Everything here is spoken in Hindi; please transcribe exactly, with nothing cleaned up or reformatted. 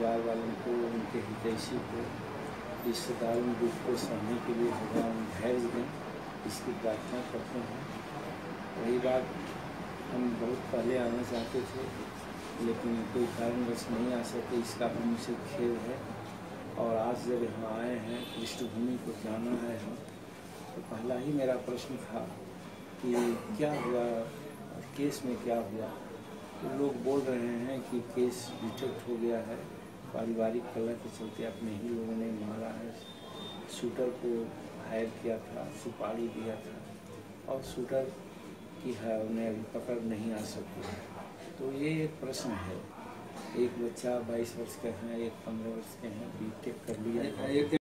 परिवार वालों को, उनके हितैषी को, रिश्तेदारों दुख को सहने के लिए भगवान धैर्य दें, इसकी प्रार्थना करते हैं। वही बात हम बहुत पहले आना चाहते थे, लेकिन कोई कारणवश नहीं आ सके, इसका हमसे खेद है। और आज जब यहाँ आए हैं, पृष्ठभूमि को जाना है हम, तो पहला ही मेरा प्रश्न था कि क्या हुआ, केस में क्या हुआ। तो लोग बोल रहे हैं कि केस रिजेक्ट हो गया है, पारिवारिक कलह के चलते अपने ही लोगों ने मारा है, शूटर को हायर किया था, सुपारी दिया था, और शूटर की है उन्हें अभी पकड़ नहीं आ सकी है। तो ये एक प्रश्न है। एक बच्चा बाईस वर्ष के हैं, एक पंद्रह वर्ष के हैं, बी टेक कर लिया है।